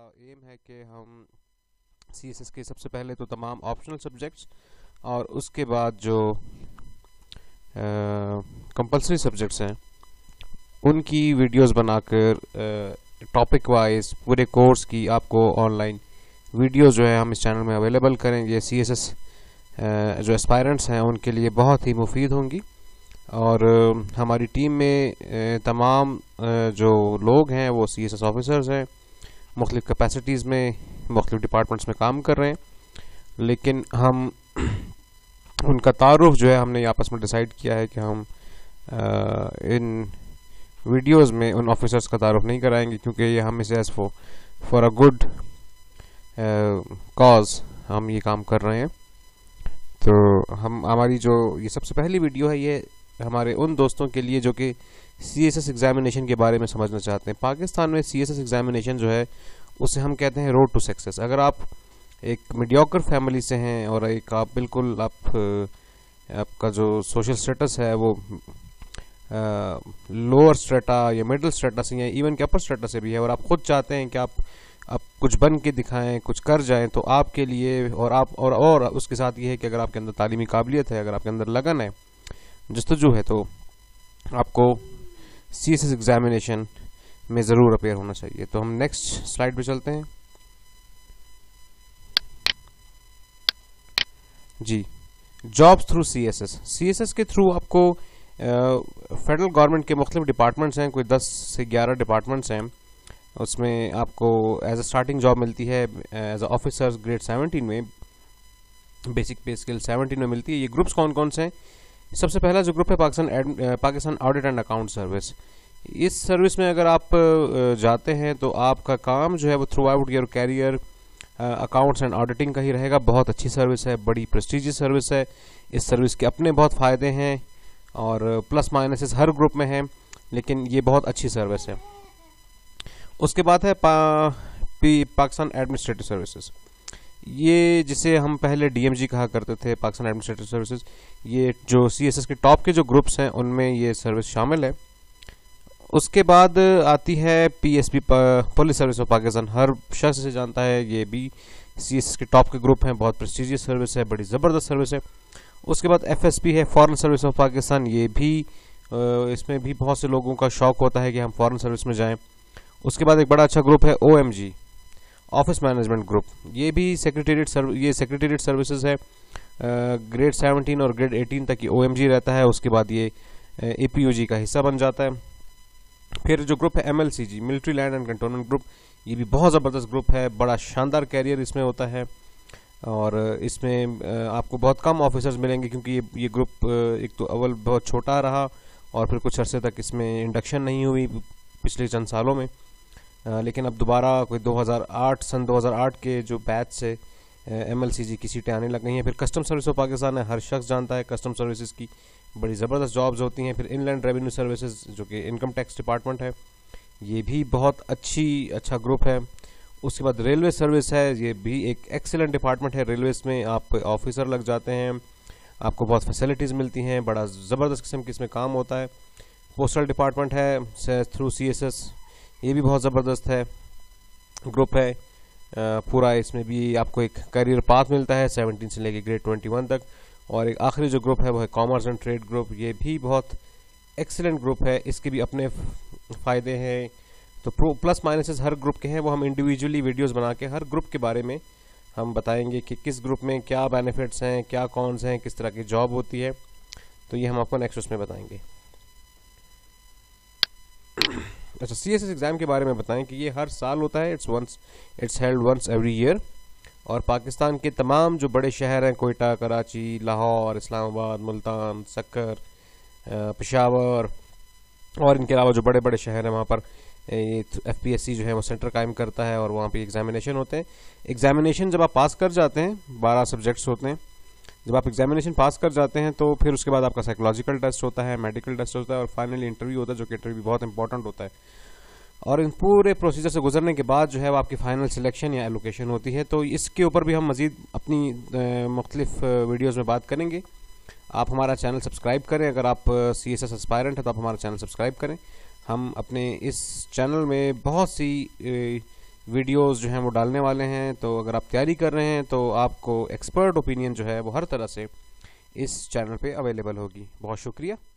M है कि हम CSS के सबसे पहले तो तमाम ऑप्शनल सब्जेक्ट्स और उसके बाद जो कंपलसरी सब्जेक्ट्स हैं उनकी वीडियोस बनाकर टॉपिक वाइज पूरे कोर्स की आपको ऑनलाइन वीडियोस जो है हम इस चैनल में अवेलेबल करेंगे। CSS जो एस्पायरेंट्स हैं उनके लिए बहुत ही मुफीद होंगी और हमारी टीम में तमाम जो लोग हैं वो CSS ऑफिसर्स हैं, मुख्तलिफ कैपेसिटीज़ में मुख्तलिफ डिपार्टमेंट्स में काम कर रहे हैं, लेकिन हम उनका तारुफ जो है हमने आपस में डिसाइड किया है कि हम इन वीडियोस में उन ऑफिसर्स का तारुफ नहीं कराएंगे, क्योंकि ये हम इसे as for a good cause हम ये काम कर रहे हैं। तो हमारी जो ये सबसे पहली वीडियो है ये हमारे उन दोस्तों के लिए जो कि CSS एग्जामिनेशन के बारे में समझना चाहते हैं। पाकिस्तान में CSS एग्जामिनेशन जो है उसे हम कहते हैं रोड टू सक्सेस। अगर आप एक मीडियोकर फैमिली से हैं और एक आप बिल्कुल आपका जो सोशल स्टेटस है वो लोअर स्ट्रेटा या मिडिल स्ट्रेटा से या इवन के अपर स्ट्रेटा से भी है और आप खुद चाहते हैं कि आप कुछ बन के दिखाएं, कुछ कर जाएं, तो आपके लिए और उसके साथ ये है कि अगर आपके अंदर तालीमी काबिलियत है, अगर आपके अंदर लगन है, जस्तजू है, तो आपको CSS एग्जामिनेशन में ज़रूर अपेयर होना चाहिए। तो हम नेक्स्ट स्लाइड पे चलते हैं जी। जॉब्स थ्रू CSS के थ्रू आपको फेडरल गवर्नमेंट के मुख्तलिफ डिपार्टमेंट्स हैं, कोई 10 से 11 डिपार्टमेंट्स हैं, उसमें आपको एज अ स्टार्टिंग जॉब मिलती है एज अ ऑफिसर्स ग्रेड 17 में, बेसिक पे स्किल 17 में मिलती है। ये ग्रुप्स कौन कौन से हैं? सबसे पहला जो ग्रुप है Pakistan audit and account service. इस सर्विस में अगर आप जाते हैं तो आपका काम जो है वो throughout your career accounts and auditing का ही रहेगा। बहुत अच्छी सर्विस है, बड़ी प्रेस्टिजियस सर्विस है। इस सर्विस के अपने बहुत फ़ायदे हैं और प्लस माइनसेस हर ग्रुप में हैं, लेकिन ये बहुत अच्छी सर्विस है। उसके बाद है पाकिस्तान एडमिनिस्ट्रेटिव सर्विसेज। ये जिसे हम पहले DMG कहा करते थे, पाकिस्तान एडमिनिस्ट्रेटिव सर्विसेज, ये जो CSS के टॉप के जो ग्रुप्स हैं उनमें ये सर्विस शामिल है। उसके बाद आती है PSP police service of Pakistan. हर शख्स से जानता है, ये भी CSS के टॉप के ग्रुप हैं, बहुत प्रेस्टिजियस सर्विस है, बड़ी ज़बरदस्त सर्विस है। उसके बाद FSP है फॉरेन सर्विस ऑफ पाकिस्तान। ये भी इसमें भी बहुत से लोगों का शौक़ होता है कि हम फॉरेन सर्विस में जाएं। उसके बाद एक बड़ा अच्छा ग्रुप है OMG ऑफिस मैनेजमेंट ग्रुप। ये भी सेक्रेटेरिएट सर्विसेज है। ग्रेड 17 और ग्रेड 18 तक ये OMG रहता है। उसके बाद ये APOG का हिस्सा बन जाता है। फिर जो ग्रुप है MLCG military land and cantonment group, ये भी बहुत ज़बरदस्त ग्रुप है, बड़ा शानदार कैरियर इसमें होता है और इसमें आपको बहुत कम ऑफिसर्स मिलेंगे, क्योंकि ये ग्रुप एक तो अव्वल बहुत छोटा रहा और फिर कुछ अरसे तक इसमें इंडक्शन नहीं हुई पिछले चंद सालों में। लेकिन अब दोबारा कोई 2008 के जो बैच से MLCG की सीटें आने लग गई हैं। फिर कस्टम सर्विस ऑफ पाकिस्तान है, हर शख्स जानता है कस्टम सर्विसेज की बड़ी ज़बरदस्त जॉब्स होती हैं। फिर इनलैंड रेवेन्यू सर्विसेज जो कि इनकम टैक्स डिपार्टमेंट है, ये भी बहुत अच्छा ग्रुप है। उसके बाद रेलवे सर्विस है, ये भी एक एक्सीलेंट डिपार्टमेंट है। रेलवेज में आप ऑफिसर लग जाते हैं, आपको बहुत फैसिलिटीज़ मिलती हैं, बड़ा ज़बरदस्त किस्म की इसमें काम होता है। पोस्टल डिपार्टमेंट है थ्रू CSS, ये भी बहुत ज़बरदस्त है ग्रुप है पूरा। इसमें भी आपको एक करियर पाथ मिलता है 17 से लेके ग्रेड 21 तक। और एक आखिरी जो ग्रुप है वो है कॉमर्स एंड ट्रेड ग्रुप। ये भी बहुत एक्सीलेंट ग्रुप है, इसके भी अपने फ़ायदे हैं। तो प्लस माइनसेस हर ग्रुप के हैं, वो हम इंडिविजुअली वीडियोस बना के हर ग्रुप के बारे में हम बताएंगे कि किस ग्रुप में क्या बेनिफिट्स हैं, क्या कॉन्स हैं, किस तरह की जॉब होती है। तो ये हम आपको नेक्स्ट उसमें बताएंगे। अच्छा, CSS एग्ज़ाम के बारे में बताएं कि ये हर साल होता है। It's held once every year और पाकिस्तान के तमाम जो बड़े शहर हैं, कोयटा, कराची, लाहौर, इस्लामाबाद, मुल्तान, सक्कर, पेशावर और इनके अलावा जो बड़े बड़े शहर हैं वहाँ पर ये FPSC जो है वो सेंटर कायम करता है और वहाँ पे एग्जामिनेशन होते हैं। एग्जामिनेशन जब आप पास कर जाते हैं, 12 सब्जेक्ट्स होते हैं, जब आप एग्जामिनेशन पास कर जाते हैं तो फिर उसके बाद आपका साइकोलॉजिकल टेस्ट होता है, मेडिकल टेस्ट होता है और फाइनली इंटरव्यू होता है, जो कि इंटरव्यू बहुत इंपॉर्टेंट होता है। और इन पूरे प्रोसीजर से गुजरने के बाद जो है वो आपकी फाइनल सिलेक्शन या एलोकेशन होती है। तो इसके ऊपर भी हम मज़ीद अपनी मुख्तलिफ वीडियोज़ में बात करेंगे। आप हमारा चैनल सब्सक्राइब करें, अगर आप CSS एस्पायरेंट है तो आप हमारा चैनल सब्सक्राइब करें। हम अपने इस चैनल में बहुत सी वीडियोस जो हैं वो डालने वाले हैं। तो अगर आप तैयारी कर रहे हैं तो आपको एक्सपर्ट ओपिनियन जो है वो हर तरह से इस चैनल पे अवेलेबल होगी। बहुत शुक्रिया।